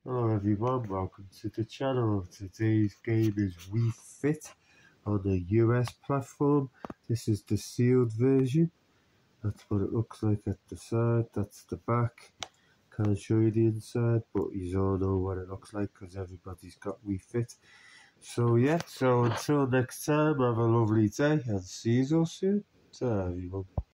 Hello everyone, welcome to the channel. Today's game is Wii Fit on the US platform. This is the sealed version. That's what it looks like at the side, that's the back. Can't show you the inside, but you all know what it looks like because everybody's got Wii Fit. So yeah, so until next time, have a lovely day and see you all soon. Ta everyone.